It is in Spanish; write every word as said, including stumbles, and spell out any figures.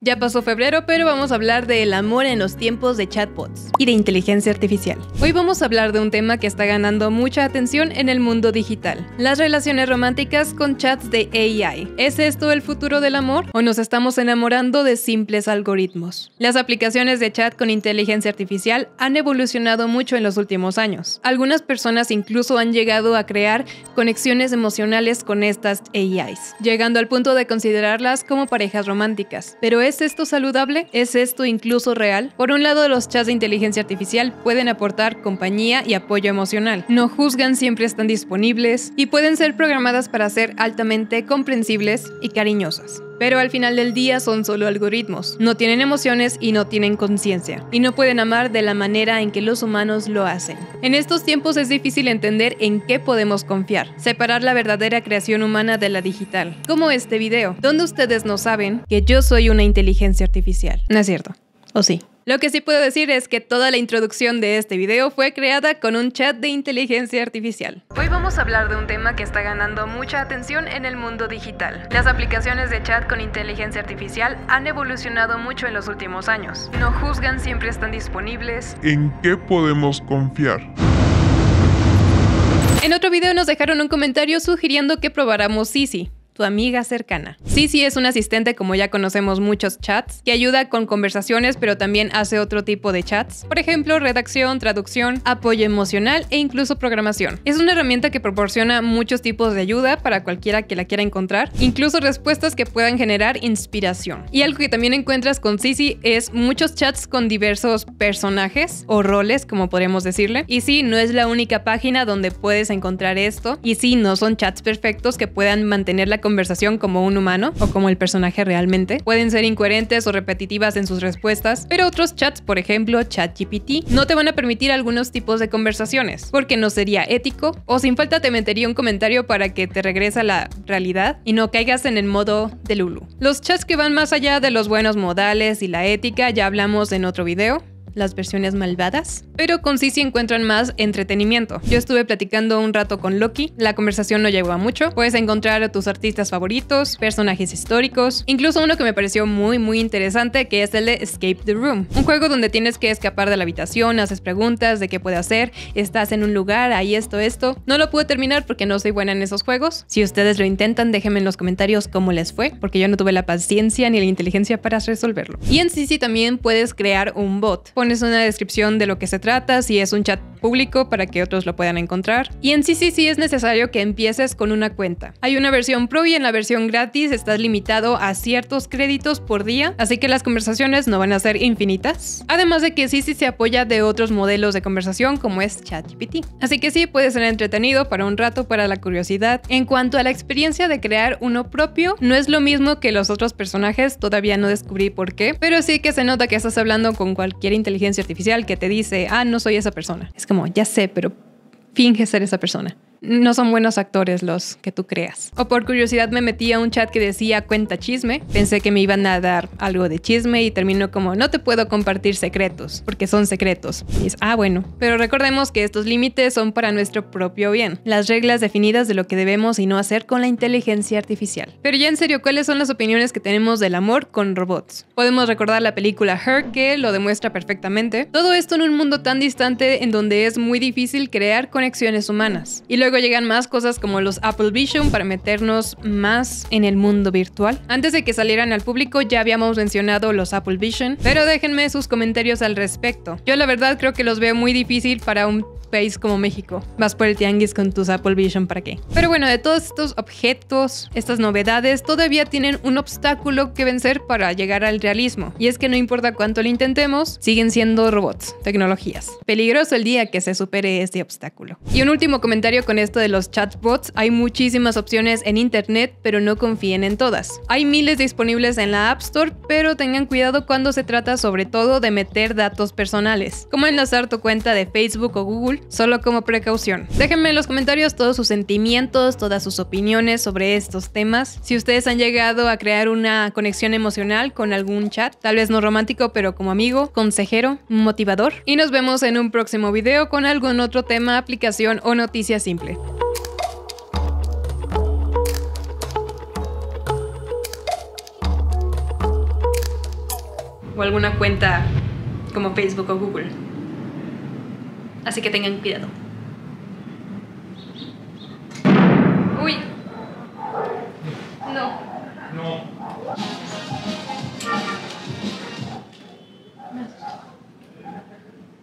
Ya pasó febrero, pero vamos a hablar del amor en los tiempos de chatbots y de inteligencia artificial. Hoy vamos a hablar de un tema que está ganando mucha atención en el mundo digital: las relaciones románticas con chats de A I. ¿Es esto el futuro del amor o nos estamos enamorando de simples algoritmos? Las aplicaciones de chat con inteligencia artificial han evolucionado mucho en los últimos años. Algunas personas incluso han llegado a crear conexiones emocionales con estas A Is, llegando al punto de considerarlas como parejas románticas. Pero ¿es esto saludable? ¿Es esto incluso real? Por un lado, los chats de inteligencia artificial pueden aportar compañía y apoyo emocional. No juzgan, siempre están disponibles y pueden ser programadas para ser altamente comprensibles y cariñosas. Pero al final del día son solo algoritmos, no tienen emociones y no tienen conciencia, y no pueden amar de la manera en que los humanos lo hacen. En estos tiempos es difícil entender en qué podemos confiar, separar la verdadera creación humana de la digital, como este video, donde ustedes no saben que yo soy una inteligencia artificial. No es cierto, ¿o sí? Lo que sí puedo decir es que toda la introducción de este video fue creada con un chat de inteligencia artificial. Hoy vamos a hablar de un tema que está ganando mucha atención en el mundo digital. Las aplicaciones de chat con inteligencia artificial han evolucionado mucho en los últimos años. No juzgan, siempre están disponibles. ¿En qué podemos confiar? En otro video nos dejaron un comentario sugiriendo que probáramos Sisi, tu amiga cercana. Sisi es un asistente, como ya conocemos muchos chats, que ayuda con conversaciones, pero también hace otro tipo de chats. Por ejemplo, redacción, traducción, apoyo emocional e incluso programación. Es una herramienta que proporciona muchos tipos de ayuda para cualquiera que la quiera encontrar, incluso respuestas que puedan generar inspiración. Y algo que también encuentras con Sisi es muchos chats con diversos personajes o roles, como podríamos decirle. Y sí, no es la única página donde puedes encontrar esto. Y sí, no son chats perfectos que puedan mantener la conversación como un humano o como el personaje realmente. Pueden ser incoherentes o repetitivas en sus respuestas, pero otros chats, por ejemplo ChatGPT, no te van a permitir algunos tipos de conversaciones, porque no sería ético, o sin falta te metería un comentario para que te regrese a la realidad y no caigas en el modo de Lulu. Los chats que van más allá de los buenos modales y la ética ya hablamos en otro video, las versiones malvadas, pero con Sisi encuentran más entretenimiento. Yo estuve platicando un rato con Loki, la conversación no llegó a mucho. Puedes encontrar a tus artistas favoritos, personajes históricos, incluso uno que me pareció muy muy interesante, que es el de Escape the Room, un juego donde tienes que escapar de la habitación, haces preguntas de qué puede hacer, estás en un lugar, ahí esto, esto. No lo pude terminar porque no soy buena en esos juegos. Si ustedes lo intentan, déjenme en los comentarios cómo les fue, porque yo no tuve la paciencia ni la inteligencia para resolverlo. Y en Sisi también puedes crear un bot. Pones una descripción de lo que se trata, si es un chat público para que otros lo puedan encontrar. Y en Sisi sí es necesario que empieces con una cuenta. Hay una versión pro y en la versión gratis estás limitado a ciertos créditos por día, así que las conversaciones no van a ser infinitas. Además de que Sisi se apoya de otros modelos de conversación como es ChatGPT. Así que sí, puede ser entretenido para un rato, para la curiosidad. En cuanto a la experiencia de crear uno propio, no es lo mismo que los otros personajes, todavía no descubrí por qué, pero sí que se nota que estás hablando con cualquier inteligencia artificial que te dice, ah, no soy esa persona. Es como, ya sé, pero finge ser esa persona. No son buenos actores los que tú creas. O por curiosidad me metí a un chat que decía cuenta chisme. Pensé que me iban a dar algo de chisme y terminó como no te puedo compartir secretos porque son secretos. Y es, ah, bueno. Pero recordemos que estos límites son para nuestro propio bien. Las reglas definidas de lo que debemos y no hacer con la inteligencia artificial. Pero ya en serio, ¿cuáles son las opiniones que tenemos del amor con robots? Podemos recordar la película Her, que lo demuestra perfectamente. Todo esto en un mundo tan distante en donde es muy difícil crear conexiones humanas. Y luego llegan más cosas como los Apple Vision para meternos más en el mundo virtual. Antes de que salieran al público ya habíamos mencionado los Apple Vision, pero déjenme sus comentarios al respecto. Yo la verdad creo que los veo muy difícil para un país como México. Vas por el tianguis con tus Apple Vision, ¿para qué? Pero bueno, de todos estos objetos, estas novedades, todavía tienen un obstáculo que vencer para llegar al realismo. Y es que no importa cuánto lo intentemos, siguen siendo robots, tecnologías. Peligroso el día que se supere este obstáculo. Y un último comentario con esto de los chatbots. Hay muchísimas opciones en internet, pero no confíen en todas. Hay miles disponibles en la App Store, pero tengan cuidado cuando se trata sobre todo de meter datos personales, como enlazar tu cuenta de Facebook o Google, solo como precaución. Déjenme en los comentarios todos sus sentimientos, todas sus opiniones sobre estos temas. Si ustedes han llegado a crear una conexión emocional con algún chat, tal vez no romántico, pero como amigo, consejero, motivador. Y nos vemos en un próximo video con algún otro tema, aplicación o noticia simple. o alguna cuenta como Facebook o Google. Así que tengan cuidado.